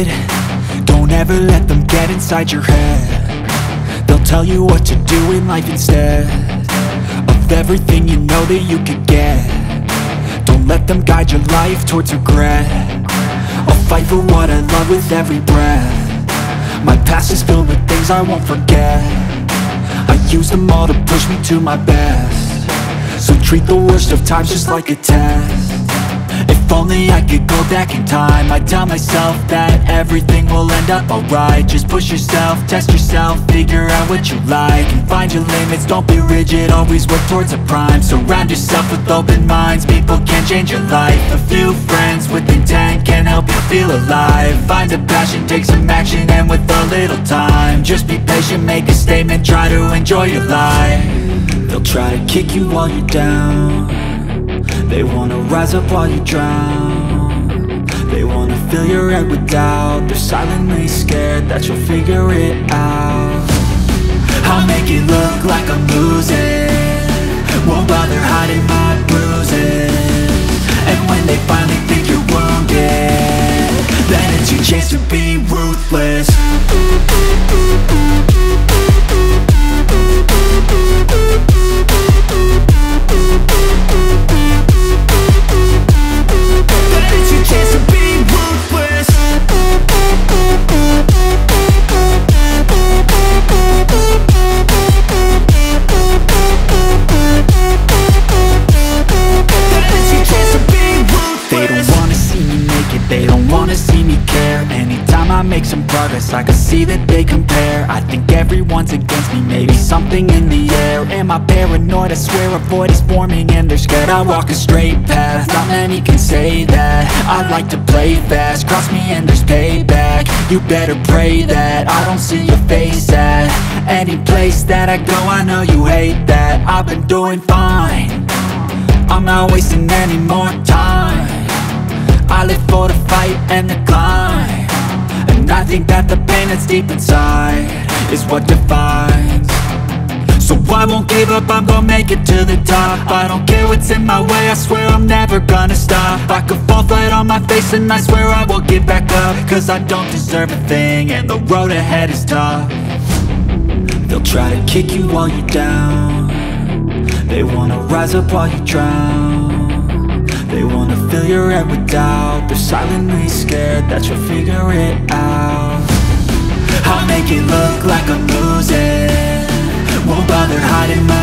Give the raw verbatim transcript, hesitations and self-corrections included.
it. Don't ever let them get inside your head. They'll tell you what to do in life instead of everything you know that you could get. Don't let them guide your life towards regret. I'll fight for what I love with every breath. My past is filled with things I won't forget. I use them all to push me to my best. So treat the worst of times just like a test. If only I could go back in time, I'd tell myself that everything will end up alright. Just push yourself, test yourself, figure out what you like, and find your limits, don't be rigid, always work towards a prime. Surround yourself with open minds, people can change your life. A few friends with intent can help you feel alive. Find a passion, take some action, and with a little time, just be patient, make a statement, try to enjoy your life. They'll try to kick you while you're down. They wanna rise up while you drown. They wanna fill your head with doubt. They're silently scared that you'll figure it out. I'll make it look like I'm losing, won't bother hiding my bruises. And when they finally think you're wounded, then it's your chance to be ruthless. Make some progress, I can see that they compare. I think everyone's against me, maybe something in the air. Am I paranoid? I swear a void is forming and they're scared. I walk a straight path, not many can say that. I like to play fast, cross me and there's payback. You better pray that I don't see your face at any place that I go. I know you hate that. I've been doing fine, I'm not wasting any more time. I live for the fight and the climb, and I think that the pain that's deep inside is what defines. So I won't give up, I'm gonna make it to the top. I don't care what's in my way, I swear I'm never gonna stop. I could fall flat on my face and I swear I will get back up, cause I don't deserve a thing and the road ahead is tough. They'll try to kick you while you're down. They wanna rise up while you drown. They wanna fill your head with doubt. They're silently scared that you'll figure it out. I'll make it look like I'm losing, won't bother hiding my